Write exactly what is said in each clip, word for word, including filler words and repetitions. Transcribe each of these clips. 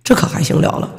这可还行了了。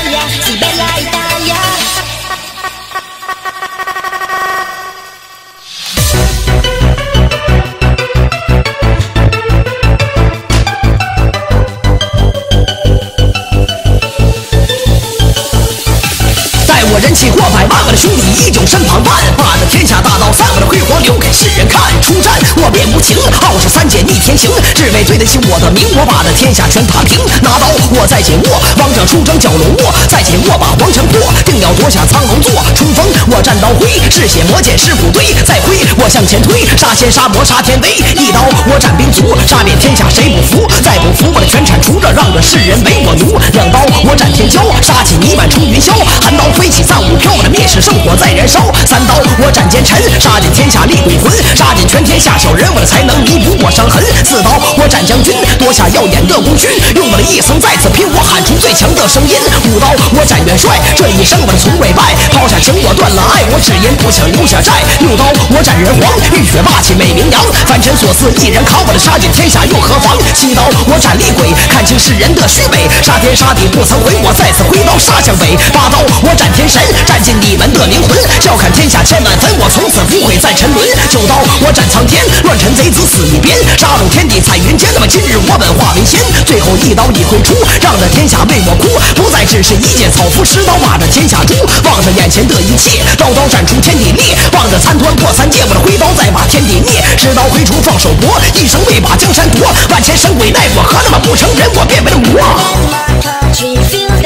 我人气过百万，我的兄弟依旧身旁伴，把这天下大道散，我的辉煌留给世人看。出战我便无情，傲视三界逆天行，只为对得起我的名。我把这天下全踏平，拿刀我在紧握，王者出征蛟龙卧，在紧握把王城破，定要夺下苍龙座。冲锋我战刀挥，嗜血魔剑师傅堆，再挥我向前推，杀仙杀魔杀天威，一刀我斩兵卒，杀遍天下谁不服？再不服我的全铲除，这让这世人唯我奴。两刀我斩天骄，杀起泥满冲云霄，寒刀飞起藏舞飘，我的灭世圣火在燃烧。三刀我斩奸臣，杀尽天下厉鬼魂，杀尽全天下小人，我的才能弥补我伤痕。四刀我斩将军，夺下耀眼的功勋，用我的一生再次拼，我喊出最强的声音。五刀我斩元帅，这一生我的从未败，抛下情我断了爱，我只因不想留下债。六刀我斩人皇，浴血霸气美名扬，凡尘所思一人扛，我的杀尽天下又何妨？七刀我斩厉鬼，看清世人的虚伪，杀天杀地不曾回，我再次挥刀杀向北。八刀我斩天神，斩尽你们的灵魂，笑看天下千万分，我从此不会再沉沦。九刀我斩苍天，乱臣贼子死一边，杀戮天地彩云间，那么今日我本化为仙。最后一刀一挥出，让这天下为我哭，不再只是一介草夫，持刀骂着天下诛。望着眼前的一切，刀刀斩出天地裂，望着残团破三界，我的挥刀再把天地灭。持刀挥出放手搏，一生为把江山夺，万千神鬼奈我何，那么不成人我变为了魔。